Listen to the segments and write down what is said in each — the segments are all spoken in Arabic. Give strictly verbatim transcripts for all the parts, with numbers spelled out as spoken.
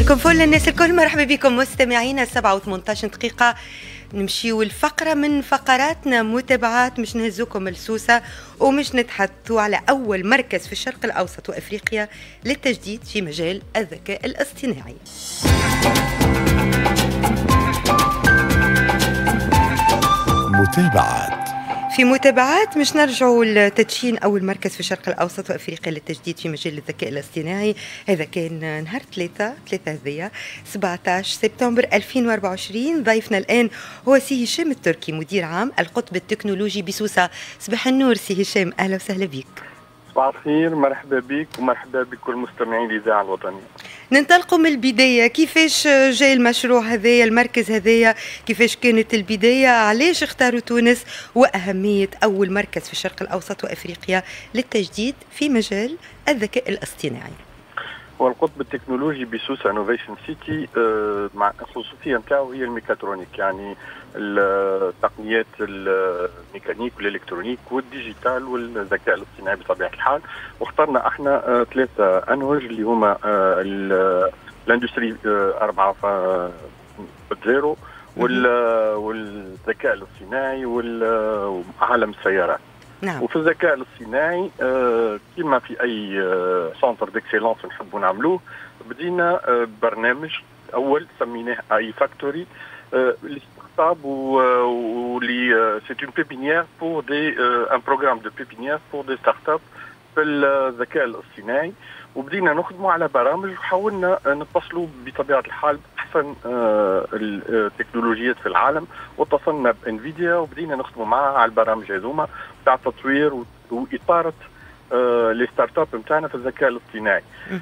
مساكم فل الناس الكل، مرحبا بكم مستمعينا. سبعة وثمانية عشر دقيقة نمشيو الفقرة من فقراتنا، متابعات مش نهزوكم السوسة ومش نتحدثوا على أول مركز في الشرق الأوسط وأفريقيا للتجديد في مجال الذكاء الاصطناعي. متابعات في متابعات مش نرجعوا لتدشين أول مركز في الشرق الأوسط وأفريقيا للتجديد في مجال الذكاء الاصطناعي. هذا كان نهار ثلاثة ثلاثة هذية سبعة عشر سبتمبر ألفين وأربعة وعشرين. ضيفنا الآن هو سي هشام التركي، مدير عام القطب التكنولوجي بسوسة. صباح النور سي هشام، أهلا وسهلا بك. صباح الخير، مرحبا بك ومرحبا بكل مستمعين الإذاعة الوطنية. ننطلقوا من البداية، كيفاش جاي المشروع هذايا، المركز هذايا، كيفاش كانت البداية، علاش اختاروا تونس، وأهمية أول مركز في الشرق الأوسط وأفريقيا للتجديد في مجال الذكاء الاصطناعي؟ هو القطب التكنولوجي بسوسة انوفيشن سيتي مع الخصوصية نتاعو هي الميكاترونيك، يعني التقنيات الميكانيك والالكترونيك والديجيتال والذكاء الاصطناعي بطبيعة الحال. واخترنا احنا ثلاثة انوج اللي هما الاندستري أربعة صفر والذكاء الاصطناعي وعالم السيارات. نعم. وفي الذكاء الاصطناعي آه كما في اي آه سنتر ديكسيلونس نحبوا نعملوه، بدينا آه برنامج اول سميناه اي فاكتوري لاستقطاب واللي سي اون بيبينيير بور دي ان بروغرام دو بيبينيير بور دي ستارت اب في الذكاء الاصطناعي. وبدينا نخدموا على برامج وحاولنا نتصلوا بطبيعه الحال باحسن آه التكنولوجيات في العالم، واتصلنا بانفيديا وبدينا نخدموا معها على البرامج هذوما تاع تطوير واطاره آه لي ستارت اب نتاعنا في الذكاء الاصطناعي.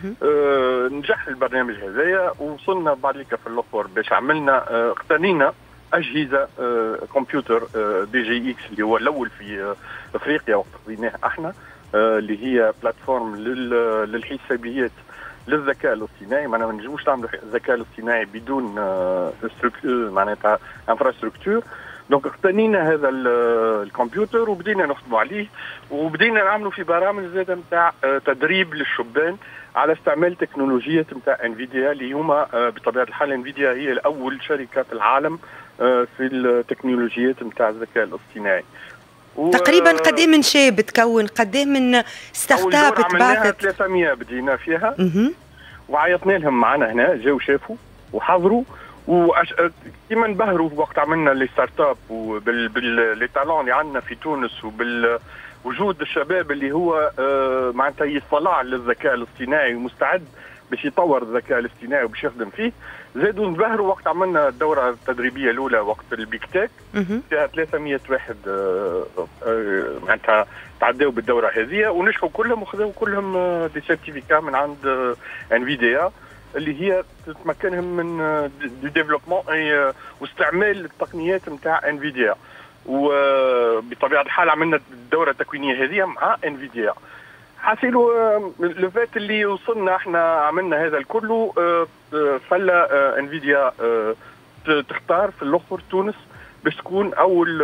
آه نجح البرنامج هذايا، ووصلنا بعد ذلك في الاخر باش عملنا آه اقتنينا اجهزه آه كمبيوتر آه دي جي اكس اللي هو الاول في آه افريقيا، وقت خذيناه احنا آه اللي هي بلاتفورم للحسابيات للذكاء الاصطناعي. معناها ما نجموش نعملوا الذكاء الاصطناعي بدون آه معناتها انفراستركتور. دونك اقتنينا هذا الكمبيوتر وبدينا نخدموا عليه، وبدينا نعملوا في برامج زاده نتاع تدريب للشبان على استعمال تكنولوجيات نتاع انفيديا، اللي هما بطبيعه الحال انفيديا هي الاول شركه في العالم في التكنولوجيات نتاع الذكاء الاصطناعي. تقريبا قد ايه من شاب تكون، قد ايه من ستارت اب تبعثت؟ ثلاثمية بدينا فيها وعيطنا لهم معنا هنا، جاوا شافوا وحضروا وأش... كيما انبهروا وقت عملنا لي ستارت اب وبال تالون اللي عندنا في تونس، وبالوجود الشباب اللي هو آه معناتها يطلع للذكاء الاصطناعي ومستعد باش يطور الذكاء الاصطناعي وباش يخدم فيه. زادوا انبهروا وقت عملنا الدوره التدريبيه الاولى وقت البيك تك، فيها ثلاثمية واحد آه آه معناتها تعداوا بالدوره هذه ونجحوا كلهم وخذوا كلهم دي سيرتيفيكا من عند آه انفيديا اللي هي تمكنهم من دي ديفلوبمون واستعمال التقنيات نتاع انفيديا. وبطبيعه الحال عملنا الدوره التكوينيه هذه مع انفيديا. حاسيلوا لو فات اللي وصلنا احنا عملنا هذا الكل خلى انفيديا تختار في الاخر تونس باش تكون اول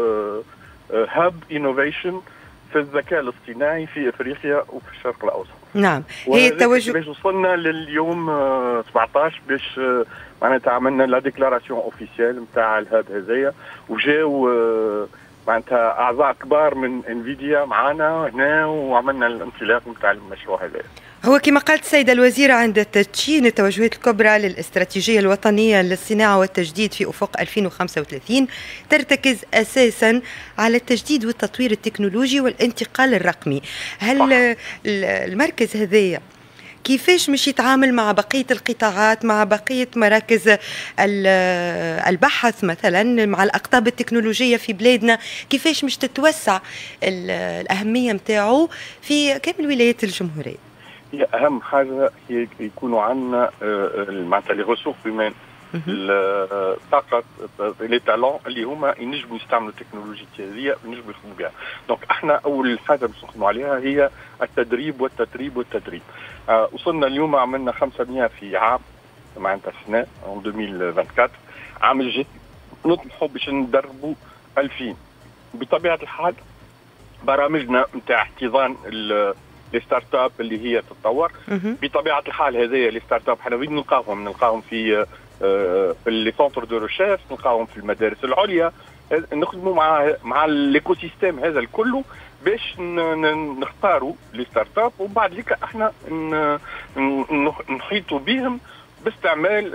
هاب انوفيشن في الذكاء الاصطناعي في افريقيا وفي الشرق الاوسط. نعم، هي التوجه باش وصلنا لليوم سبعطاش باش معناتها عملنا لا ديكلاراسيون اوفيسيال نتاع الهاب هذايا، وجاو معناتها اعضاء كبار من انفيديا معنا هنا وعملنا الانطلاق نتاع المشروع هذا. هو كما قالت السيدة الوزيرة عند تدشين التوجهات الكبرى للاستراتيجية الوطنية للصناعة والتجديد في أفق ألفين وخمسة وثلاثين ترتكز أساسا على التجديد والتطوير التكنولوجي والانتقال الرقمي. هل المركز هذايا كيفاش مش يتعامل مع بقية القطاعات، مع بقية مراكز البحث مثلا، مع الأقطاب التكنولوجية في بلادنا، كيفاش مش تتوسع الأهمية متاعه في كامل ولايات الجمهورية؟ هي اهم حاجه هي يكونوا عندنا معناتها لي ريسورس هيومان، الطاقه لي تالون اللي هما ينجموا يستعملوا التكنولوجيا هذه ينجموا يخدموا بها. دونك احنا اول حاجه باش نخدموا عليها هي التدريب والتدريب والتدريب. آه وصلنا اليوم عملنا خمسمية في عام معناتها السنه ألفين وأربعة وعشرين، عام الجديد نطمحوا باش ندربوا ألفين. بطبيعه الحال برامجنا نتاع احتضان لي ستارت اب اللي هي تتطور. بطبيعه الحال هذايا لي ستارت اب حنا وين نلقاهم؟ نلقاهم في في لي سونتر دو ريشيرش، نلقاهم في المدارس العليا، نخدموا مع مع الايكو سيستيم هذا الكل باش نختاروا لي ستارت اب، وبعد ذلك احنا نحيطوا بهم باستعمال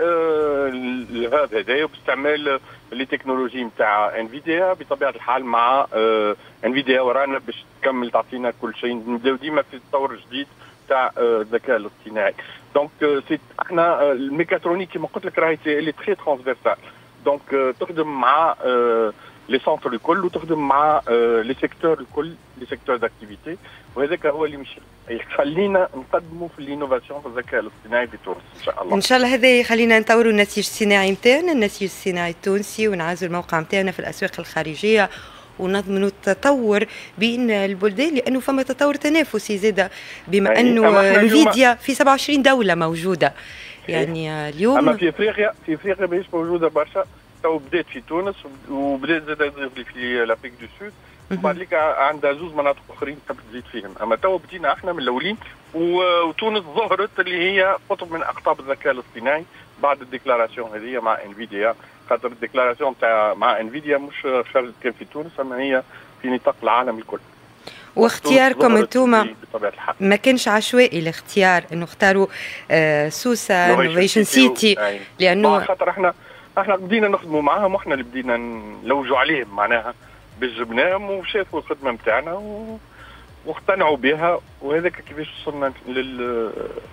الهاب هذايا وباستعمال لي تكنولوجي نتاع انفيديا. بطبيعه الحال مع انفيديا ورانا باش تكمل تعطينا كل شيء، نبداو ديما في تطور جديد تاع الذكاء الاصطناعي. دونك سي احنا الميكاترونيك كما قلت لك راهي اللي تري ترانسفيرسال، دونك تخدم مع لي سونتر الكل وتخدم مع لي سيكتور الكل، لي سيكتور داكتيفيتي، وهذاك هو اللي مش يخلينا نقدموا في الانوفاسيون في الذكاء الاصطناعي في تونس ان شاء الله. ان شاء الله هذا يخلينا نطوروا النسيج الصناعي نتاعنا، النسيج الصناعي التونسي، ونعزوا الموقع نتاعنا في الاسواق الخارجيه، ونضمنوا التطور بين البلدان، لانه فما تطور تنافسي زاده بما انه انفيديا في سبعة وعشرين دوله موجوده. يعني اليوم اما في افريقيا في افريقيا ماهيش موجوده برشا، تو بدات في تونس وبدات زاد في لافريك دو سود، وبعد ذلك عندها زوز مناطق اخرين تحب تزيد فيهم. اما تو بدينا احنا من الاولين، وتونس ظهرت اللي هي قطب من اقطاب الذكاء الاصطناعي بعد الديكلاراسيون هذه مع انفيديا، خاطر الديكلاراسيون تاع مع انفيديا مش خرجت كان في تونس، اما هي في نطاق العالم الكل. واختياركم انتم ما كانش عشوائي الاختيار، انه اختاروا آه سوسه انوفيشن سيتي، لانه خاطر احنا احنا بدينا نخدموا معاهم، واحنا اللي بدينا نلوجوا عليهم معناها باش جبناهم وشافوا الخدمه نتاعنا واقتنعوا بها، وهذاك كيفاش وصلنا لل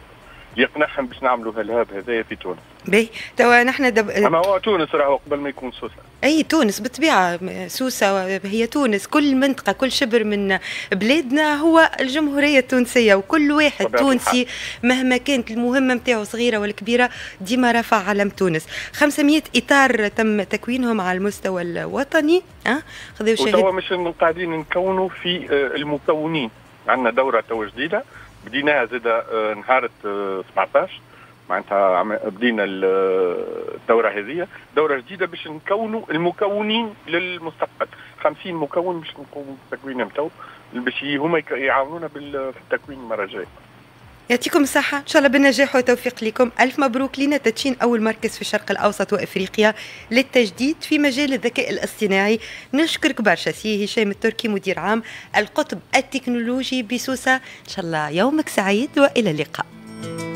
يقنعهم باش نعملوا هالهاب هذايا في تونس. باهي توا نحن دب... اما هو تونس راهو قبل ما يكون سوسه. اي تونس بالطبيعه، سوسه هي تونس، كل منطقه كل شبر من بلادنا هو الجمهوريه التونسيه، وكل واحد تونسي مهما كانت المهمه نتاعو صغيره ولا كبيره ديما رفع علم تونس. خمسمائة اطار تم تكوينهم على المستوى الوطني. اه خذوا شهاده. وتوا مش قاعدين نكونوا في المكونين، عندنا دوره تو جديده بديناها زاد نهار سبعطاش، معناتها بدينا الدوره هذه، دوره جديده باش نكونوا المكونين للمستقبل، خمسين مكون باش نقوموا بالتكوين نتاعو باش هما يعاونونا في التكوين المره الجايه. يعطيكم الصحة، إن شاء الله بالنجاح والتوفيق لكم. ألف مبروك لنا تدشين أول مركز في الشرق الأوسط وإفريقيا للتجديد في مجال الذكاء الاصطناعي. نشكرك برشا سي هشام التركي، مدير عام القطب التكنولوجي بسوسة. إن شاء الله يومك سعيد وإلى اللقاء.